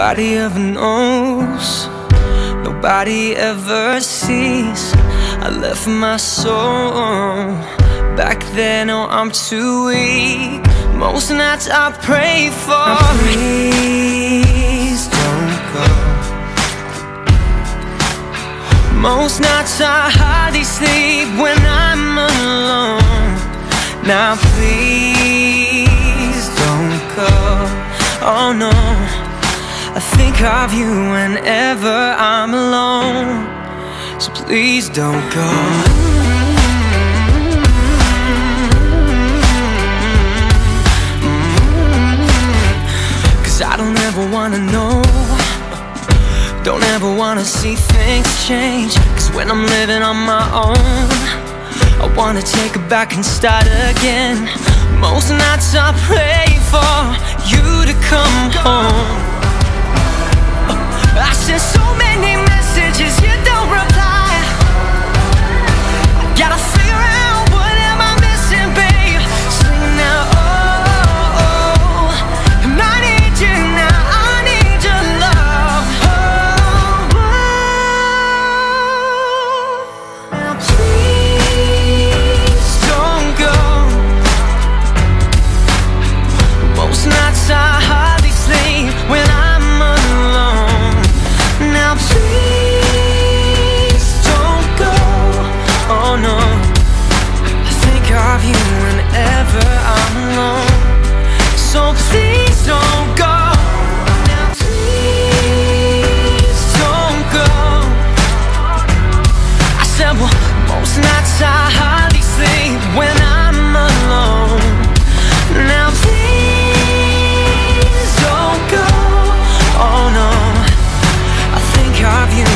Nobody ever knows, nobody ever sees. I left my soul back then, oh I'm too weak. Most nights I pray for, now please don't go. Most nights I hardly sleep when I'm alone. Now please don't go, oh no. I think of you whenever I'm alone, so please don't go. Cause I don't ever wanna know, don't ever wanna see things change. Cause when I'm living on my own, I wanna take it back and start again. Most nights I pray for you to come home. I sent so many messages, you don't reply. I gotta figure out what am I missing, babe. Sing now, oh, oh. And I need you now, I need your love. Oh, oh. Now please don't go. Most nights I hardly sleep when I'm alone. Now please don't go, oh no. I think of you whenever I'm alone, so please don't go. Now please don't go. I said, well, most nights I hardly sleep when I'm alone. Now please don't go, oh no. Of you